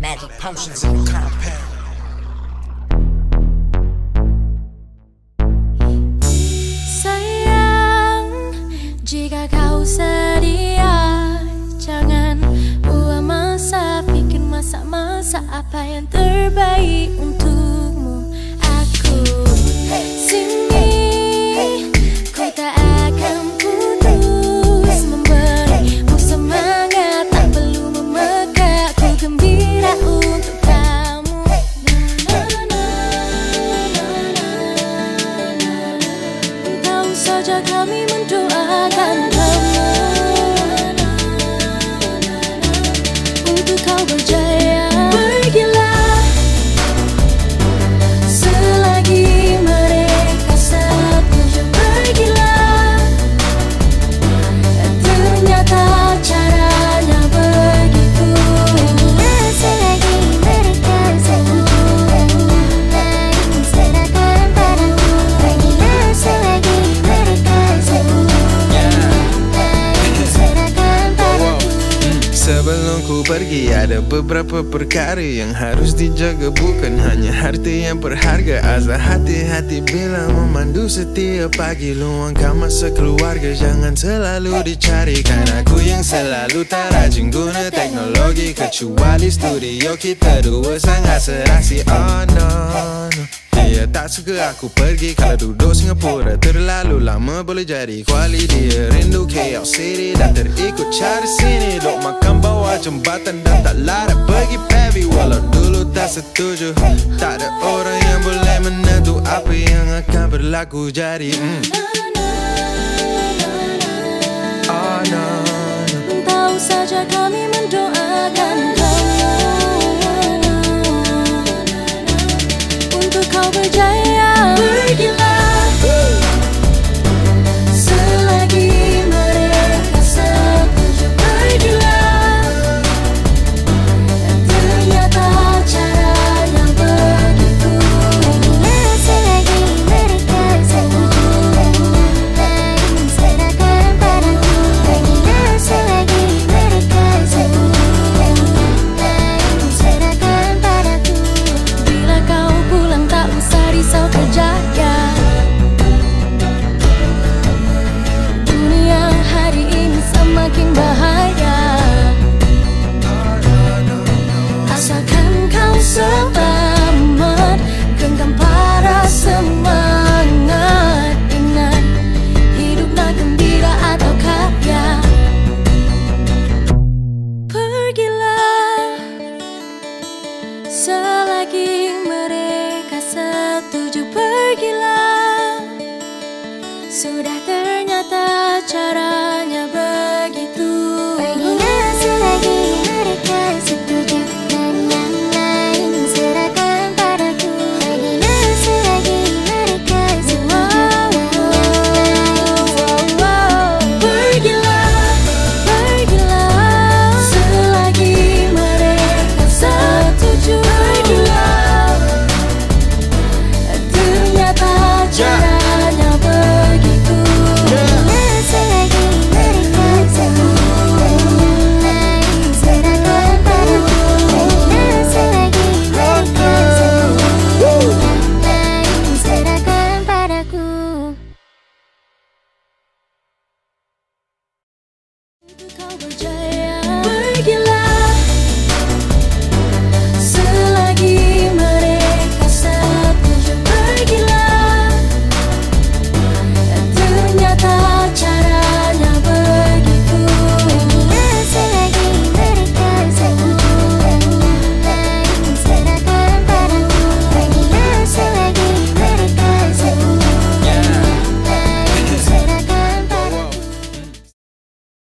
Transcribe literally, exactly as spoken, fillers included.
magic potions in the compound. Sayang, jika kau sedia, jangan buang masa, pikir masa-masa apa yang terbaik untukmu. Aku sini, ku tak akan putus memberimu semangat, tak perlu memegang, ku gembira untuk kamu. Tahu saja kami mendoakan kamu untuk kau berjaya. Pergilah selagi mereka setuju. Pergilah, ternyata caranya begitu. Pergilah selagi mereka setuju. Lagi serahkan padaku. Pergilah selagi mereka setuju. Lagi serahkan padaku. Sebelum ku pergi ada beberapa perkara yang harus dijaga, bukan hanya harta yang berharga. Asal hati-hati bila memandu setiap pagi, luangkan masa keluarga, jangan selalu dicari. Kan aku yang selalu tak rajin guna teknologi, kecuali studio kita dua sangat serasi. Oh no, no. Dia tak suka aku pergi, kalau duduk Singapura terlalu lama boleh jadi kuali. Dia rindu K L City dan terikut cari sini, dok makan bawah jembatan dan tak larat pergi Pavi. Walau dulu tak setuju, tak ada orang yang boleh menentu apa yang akan berlaku. Jadi mm.